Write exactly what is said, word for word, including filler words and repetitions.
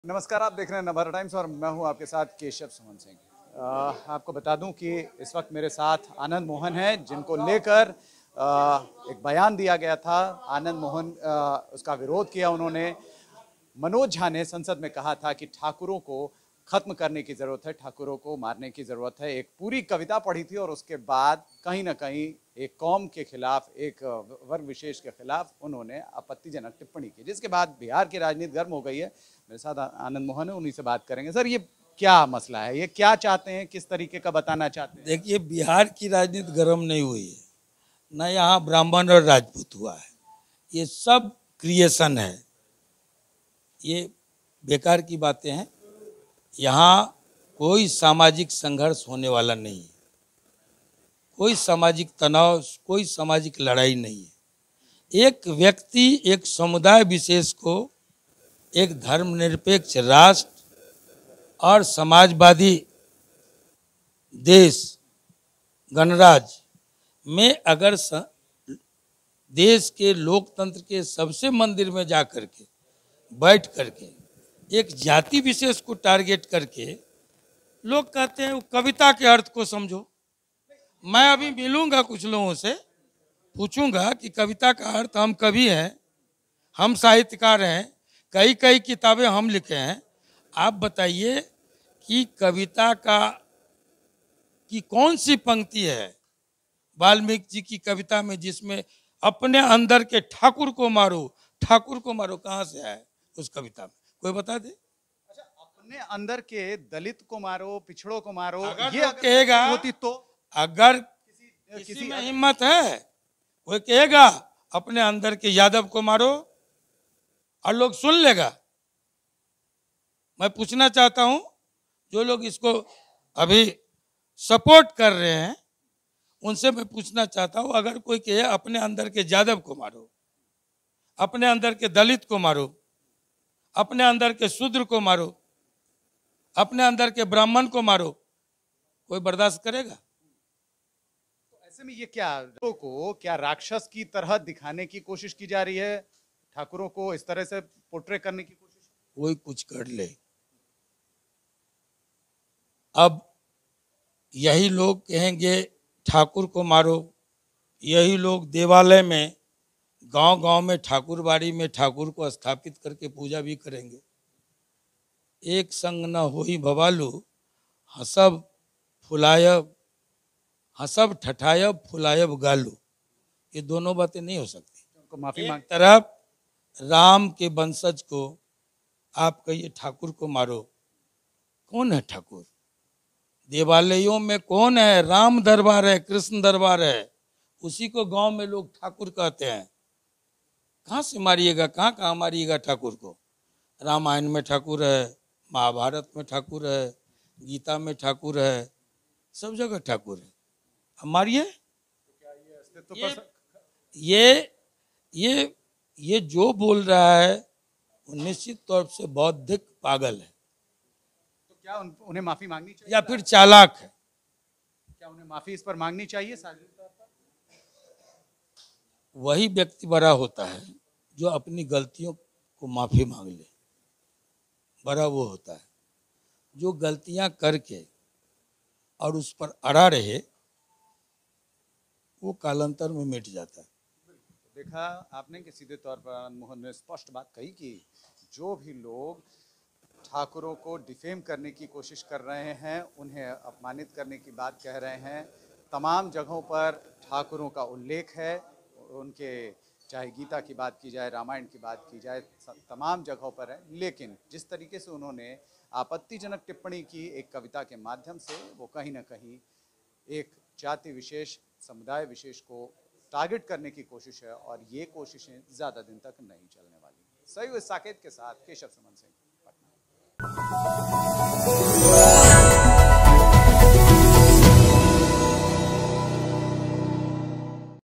नमस्कार, आप देख रहे हैं नवभारत टाइम्स और मैं हूं आपके साथ केशव सुमन सिंह। आपको बता दूं कि इस वक्त मेरे साथ आनंद मोहन हैं, जिनको लेकर एक बयान दिया गया था। आनंद मोहन आ, उसका विरोध किया उन्होंने। मनोज झा ने संसद में कहा था कि ठाकुरों को खत्म करने की जरूरत है, ठाकुरों को मारने की जरूरत है। एक पूरी कविता पढ़ी थी और उसके बाद कहीं ना कहीं एक कौम के खिलाफ, एक वर्ग विशेष के खिलाफ उन्होंने आपत्तिजनक टिप्पणी की, जिसके बाद बिहार की राजनीति गर्म हो गई है। मेरे साथ आनंद मोहन है, उन्हीं से बात करेंगे। सर, ये क्या मसला है, ये क्या चाहते हैं, किस तरीके का बताना चाहते हैं? देखिए, बिहार की राजनीति गर्म नहीं हुई है, न यहाँ ब्राह्मण और राजपूत हुआ है। ये सब क्रिएशन है, ये बेकार की बातें हैं। यहाँ कोई सामाजिक संघर्ष होने वाला नहीं है, कोई सामाजिक तनाव, कोई सामाजिक लड़ाई नहीं है। एक व्यक्ति, एक समुदाय विशेष को एक धर्मनिरपेक्ष राष्ट्र और समाजवादी देश गणराज्य में अगर स, देश के लोकतंत्र के सबसे मंदिर में जा करके बैठ करके एक जाति विशेष को टारगेट करके लोग कहते हैं कविता के अर्थ को समझो। मैं अभी मिलूंगा कुछ लोगों से, पूछूंगा कि कविता का अर्थ, हम कवि हैं, हम साहित्यकार हैं, कई कई किताबें हम लिखे हैं। आप बताइए कि कविता का की कौन सी पंक्ति है वाल्मीकि जी की कविता में जिसमें अपने अंदर के ठाकुर को मारो, ठाकुर को मारो, कहाँ से आया उस कविता में? कोई बता दे। अच्छा, अपने अंदर के दलित को मारो, पिछड़ों को मारो, अगर ये कहेगा होती तो अगर किसी, किसी किसी में हिम्मत है, कोई कहेगा अपने अंदर के यादव को मारो और लोग सुन लेगा। मैं पूछना चाहता हूं, जो लोग इसको अभी सपोर्ट कर रहे हैं उनसे मैं पूछना चाहता हूं, अगर कोई कहे अपने अंदर के यादव को मारो, अपने अंदर के दलित को मारो, अपने अंदर के शूद्र को मारो, अपने अंदर के ब्राह्मण को मारो, कोई बर्दाश्त करेगा? तो ऐसे में ये क्या को क्या राक्षस की तरह दिखाने की कोशिश की जा रही है? ठाकुरों को इस तरह से पोर्ट्रे करने की कोशिश? कोई कुछ कर ले। अब यही लोग कहेंगे ठाकुर को मारो, यही लोग देवालय में, गांव-गांव में, ठाकुरबाड़ी में ठाकुर को स्थापित करके पूजा भी करेंगे। एक संग न होई भवालू, हसब फुलायब, हसब ठठायब फुलायब गालू। ये दोनों बातें नहीं हो सकती। उनको माफी मांग। तरफ राम के वंशज को आप कहिए ठाकुर को मारो, कौन है ठाकुर? देवालयों में कौन है? राम दरबार है, कृष्ण दरबार है, उसी को गांव में लोग ठाकुर कहते हैं। कहाँ से मारिएगा, कहाँ कहाँ मारिएगा ठाकुर को? रामायण में ठाकुर है, महाभारत में ठाकुर है, गीता में ठाकुर है, सब जगह ठाकुर है। अब मारिए। ये ये ये ये जो बोल रहा है वो निश्चित तौर से बौद्धिक पागल है। तो क्या उन, उन्हें माफी मांगनी चाहिए या फिर चालाक है? क्या उन्हें माफी इस पर मांगनी चाहिए सार्वजनिक तौर पर? वही व्यक्ति बड़ा होता है जो अपनी गलतियों को माफी मांग ले। बड़ा वो होता है जो गलतियां करके और उस पर अड़ा रहे, वो कालांतर में मिट जाता है। देखा आपने कि सीधे तौर पर आनंद मोहन ने स्पष्ट बात कही कि जो भी लोग ठाकुरों को डिफेम करने की कोशिश कर रहे हैं, उन्हें अपमानित करने की बात कह रहे हैं, तमाम जगहों पर ठाकुरों का उल्लेख है। उनके चाहे गीता की बात की जाए, रामायण की बात की जाए, तमाम जगहों पर है। लेकिन जिस तरीके से उन्होंने आपत्तिजनक टिप्पणी की एक कविता के माध्यम से, वो कहीं ना कहीं एक जाति विशेष, समुदाय विशेष को टारगेट करने की कोशिश है और ये कोशिशें ज़्यादा दिन तक नहीं चलने वाली। सही साकेत के साथ केशव सुमन सिंह, पटना।